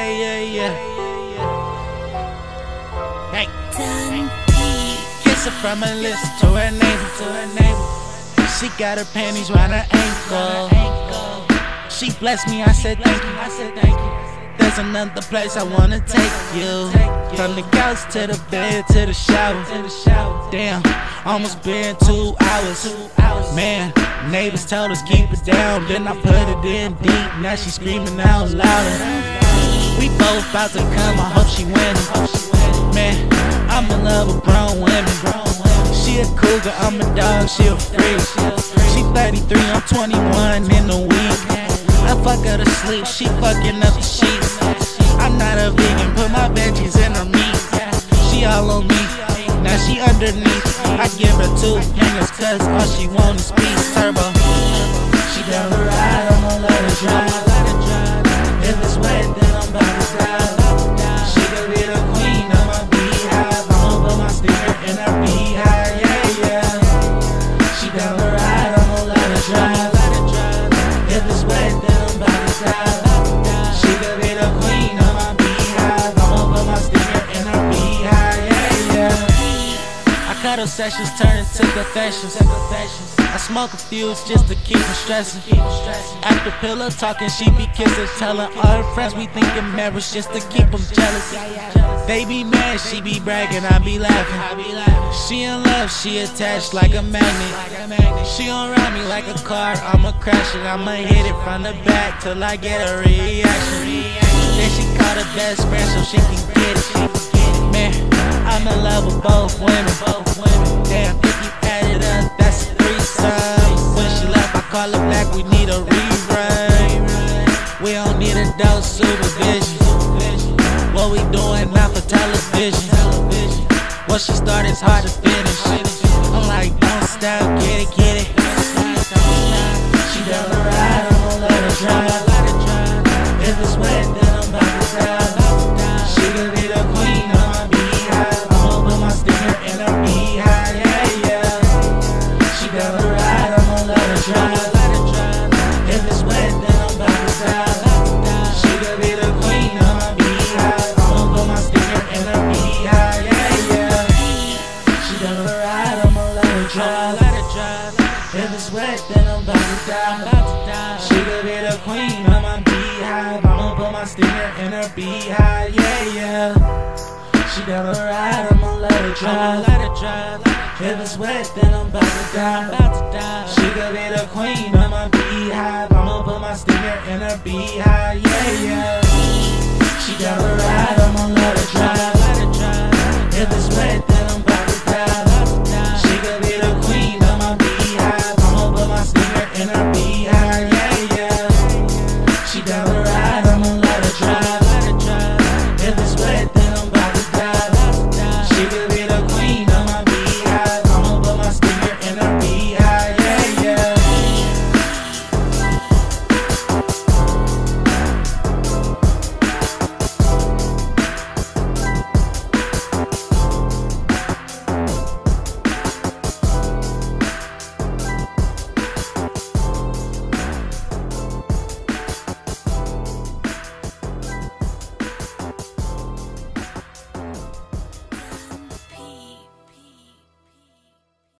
yeah. Hey, kiss her from her lips to her navel. She got her panties round her ankle. She blessed me, I said thank you. There's another place I wanna take you. From the couch to the bed to the shower. Damn, almost been 2 hours. Man, neighbors told us keep it down. Then I put it in deep, now she screaming out louder. We both about to come, I hope she winning. Man, I'm in love with grown women. She a cougar, I'm a dog, she a freak. She 33, I'm 21 in a week. I fuck her to sleep, she fucking up the sheets. I'm not a vegan, put my veggies in her meat. She all on me, now she underneath. I give her 2 fingers cause all she want is peace. Turbo, she down the ride, I'ma let her drive. If it's wet, then I'm about to die. She could be the queen of my beehive. I'ma put my sticker in her beehive, yeah. She down the ride, I'ma let her drive. If it's wet, then I'm about to die. She could be the queen of my beehive. I'ma put my sticker in her beehive, yeah. I cut her sessions, turn into confessions. I smoke a fuse just to keep her stressing. After pillow talking, she be kissing, telling all her friends we thinking marriage just to keep them jealous. They be mad, she be bragging, I be laughing. She in love, she attached like a magnet. She gon' ride me like a car, I'ma crash it. I'ma hit it from the back till I get a reaction. Then she call her best friend so she can get it. Man, I'm in love with both women. Damn, if you add it up, that's a threesome. When she left, I call her back, we need a rerun. We don't need adult supervision. What we doing not for television. What she started is hard to finish. I'm like, don't stop, get it. She down the ride, I'ma let her drive. If it's wet, then I'm about to die. She could be the queen of my beehive. I'ma put my sticker in her beehive, yeah. She down the ride, I'ma let her drive. If it's wet, then I'm about to die. She could be the queen of my beehive. I'ma put my sticker in her beehive, yeah. She down the ride, I'ma let her drive. If it's wet, then I'm about to die. She could be the queen of my beehive. I'ma put my sticker in her beehive, yeah. She down the ride, I'ma let her drive. If it's wet, then I'm about to die. She could be the queen of my beehive. I'ma put my sticker in her beehive, yeah. She down the ride, I'ma let her drive. If it's wet, then I'm about to die. She could be the queen of my beehive. I'ma put my sticker in her beehive.